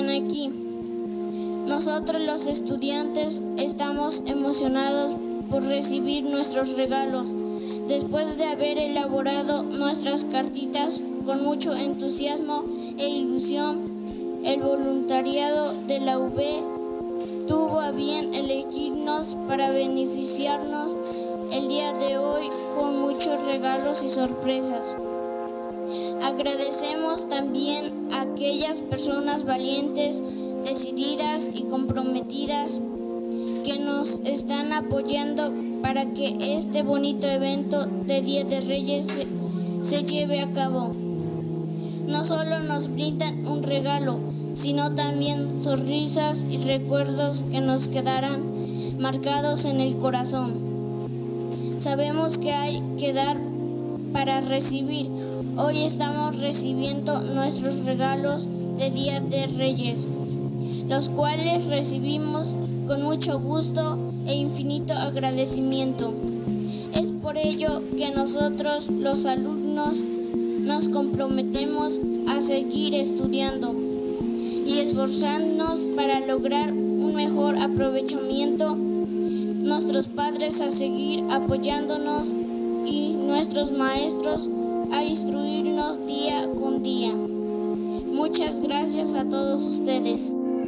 están aquí. Nosotros los estudiantes estamos emocionados por recibir nuestros regalos. Después de haber elaborado nuestras cartitas con mucho entusiasmo e ilusión, el voluntariado de la UB tuvo a bien elegirnos para beneficiarnos el día de hoy con muchos regalos y sorpresas. Agradecemos también a aquellas personas valientes, decididas y comprometidas que nos están apoyando para que este bonito evento de Día de Reyes se lleve a cabo. No solo nos brindan un regalo, sino también sonrisas y recuerdos que nos quedarán marcados en el corazón. Sabemos que hay que dar para recibir. Hoy estamos recibiendo nuestros regalos de Día de Reyes, los cuales recibimos con mucho gusto e infinito agradecimiento. Es por ello que nosotros, los alumnos, nos comprometemos a seguir estudiando y esforzarnos para lograr un mejor aprovechamiento, nuestros padres a seguir apoyándonos y nuestros maestros a instruirnos día con día. Muchas gracias a todos ustedes.